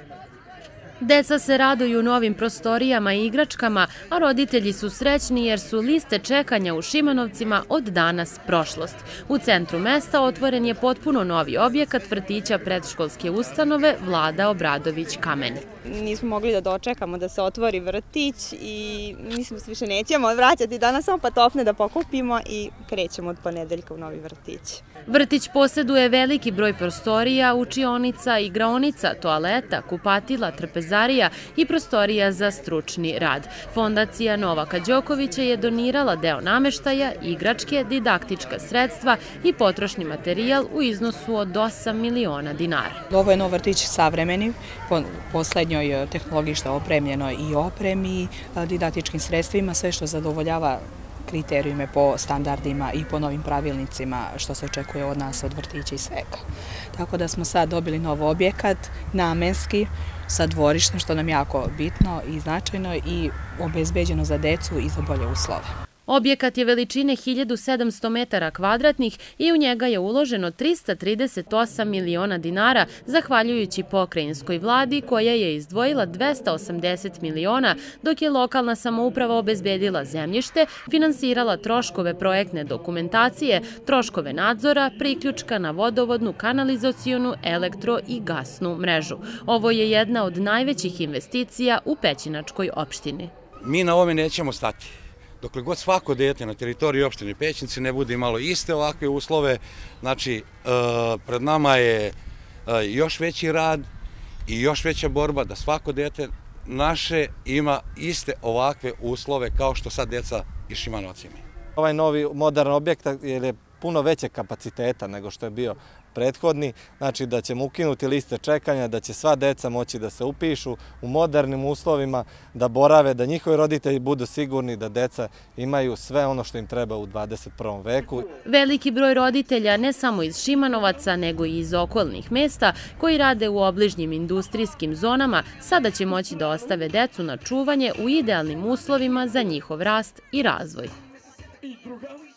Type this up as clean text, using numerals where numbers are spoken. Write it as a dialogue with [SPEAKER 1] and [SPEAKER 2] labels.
[SPEAKER 1] Deca se raduju novim prostorijama i igračkama, a roditelji su srećni jer su liste čekanja u Šimanovcima od danas prošlost. U centru mesta otvoren je potpuno novi objekat vrtića predškolske ustanove Vlada Obradović Kameni.
[SPEAKER 2] Nismo mogli da dočekamo da se otvori vrtić i mislim da se više nećemo vraćati danas, samo patofne da pokupimo i krećemo od ponedeljka u novi vrtić.
[SPEAKER 1] Vrtić posjeduje veliki broj prostorija, učionica, igraonica, toaleta, kupatila, trpezarija i prostorija za stručni rad. Fondacija Novaka Đokovića je donirala deo nameštaja, igračke, didaktička sredstva i potrošni materijal u iznosu od 8 miliona dinara.
[SPEAKER 3] Ovo je nov vrtić savremeni, po poslednjoj tehnologiji što je opremljeno i opremi, didaktičkim sredstvima, sve što zadovoljava kriterijume po standardima i po novim pravilnicima što se očekuje od nas, od vrtića i svega. Tako da smo sad dobili nov objekat, namenski, sa dvorištem, što nam je jako bitno i značajno i obezbeđeno za decu i za bolje uslove.
[SPEAKER 1] Objekat je veličine 1700 metara kvadratnih i u njega je uloženo 338 miliona dinara, zahvaljujući pokrajinskoj vladi koja je izdvojila 280 miliona, dok je lokalna samouprava obezbedila zemljište, finansirala troškove projektne dokumentacije, troškove nadzora, priključka na vodovodnu, kanalizacionu, elektro i gasnu mrežu. Ovo je jedna od najvećih investicija u Pećinačkoj opštini.
[SPEAKER 4] Mi na ovome nećemo stati. Dokle god svako dete na teritoriji opštine Pećinci ne bude imalo iste ovakve uslove, znači pred nama je još veći rad i još veća borba da svako dete naše ima iste ovakve uslove kao što sad deca iz Šimanovaca imaju.
[SPEAKER 5] Ovaj novi modern objekat je puno veće kapaciteta nego što je bio prethodni, znači da ćemo ukinuti liste čekanja, da će sva deca moći da se upišu u modernim uslovima, da borave, da njihovi roditelji budu sigurni da deca imaju sve ono što im treba u 21. veku.
[SPEAKER 1] Veliki broj roditelja, ne samo iz Šimanovaca, nego i iz okolnih mesta, koji rade u obližnjim industrijskim zonama, sada će moći da ostave decu na čuvanje u idealnim uslovima za njihov rast i razvoj.